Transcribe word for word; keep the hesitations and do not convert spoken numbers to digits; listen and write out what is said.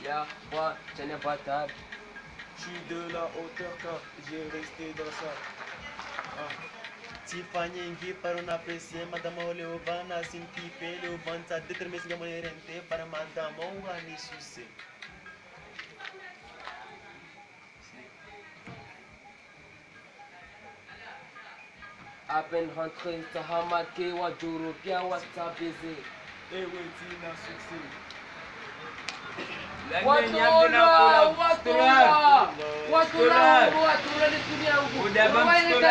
là, moi, je n'ai pas table. Je suis de la hauteur car j'ai resté dans ça. Ah. Tifanyengi para una apreciar madama Leovana sintipe Leovanta determinação manerente para madama Wani Susse. À peine rentré, ça a marqué, wa duro, bien, wa ça baiser. Eh oui, Tina succès. Watula, watula, watula, watula, watula, watula,